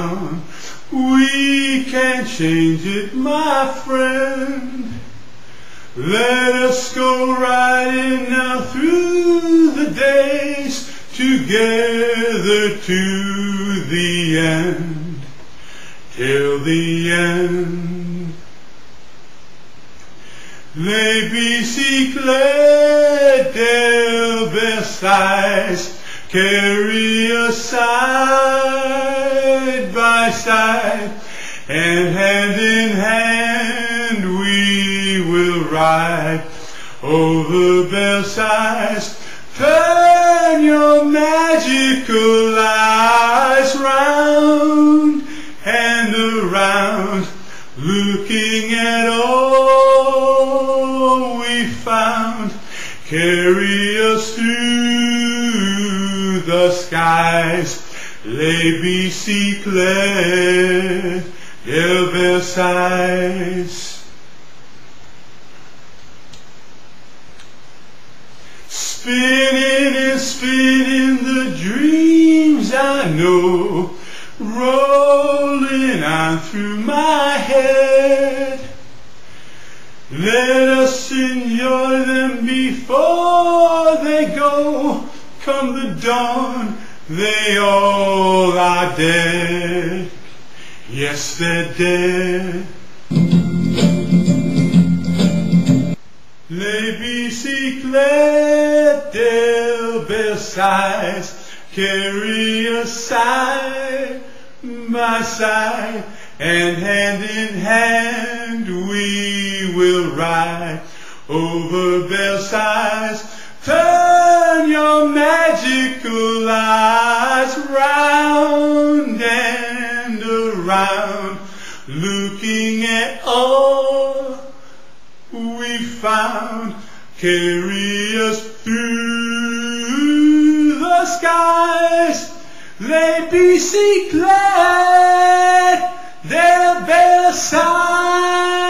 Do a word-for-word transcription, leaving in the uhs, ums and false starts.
around. We can change it, my friend. Let us go riding now through the days, together to the end, till the end. Les bicyclettes de Belsize carry us side by side, and hand in hand we will ride over Belsize. Turn your magical eyes round and around, looking at all we found. Carry us through the skies, les bicyclettes de Belsize. Spinning and spinning the dreams I know, rolling on through my head. Let us enjoy them before they go. Come the dawn, they all are dead. Yes, they're dead. Les bicyclettes de Belsize carry us side by side, and hand in hand we will ride over Belsize. Turn your magical eyes round and around, looking at all we found. Carry us through the skies, les bicyclettes de Belsize.